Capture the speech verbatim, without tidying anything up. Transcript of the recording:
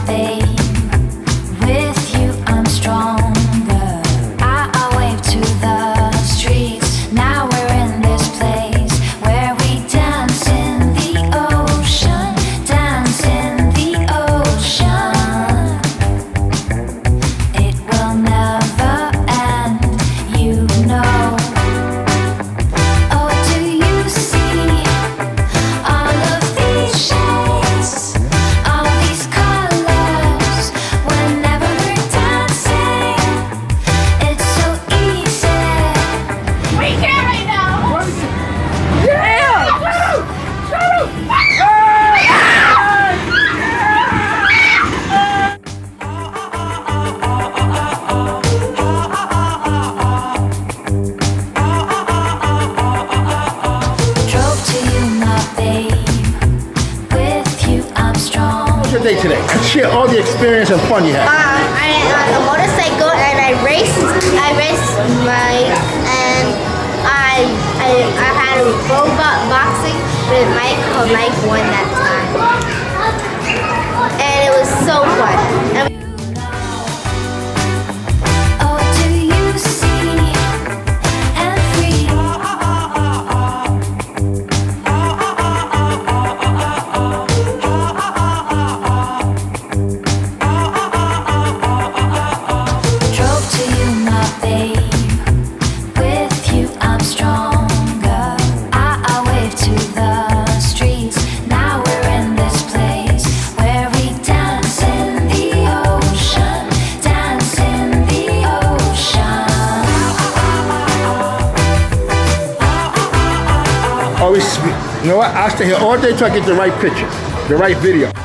babe. With you I'm stronger. I, I wave to the streets. Now we're in this place where we dance in the ocean, dance in the ocean. It will never end, you know. Oh, do you see all of these shades, all these colors? Whenever we're dancing, it's so easy. We can't right now. Drove to you, my babe. With you I'm strong. How was your day today? And share all the experience and fun you had. Uh, I on a motorcycle and I raced. I raced Mike and I I, I had a robot boxing with Mike. But Mike won that time, and it was so fun. And Oh, do you see and free? Drove to you, my babe. With you I'm stronger. I, I wave to the streets. Now we're in this place where we dance in the ocean, dance in the ocean. Always, you know what? I'll stay here all day till I get the right picture, the right video.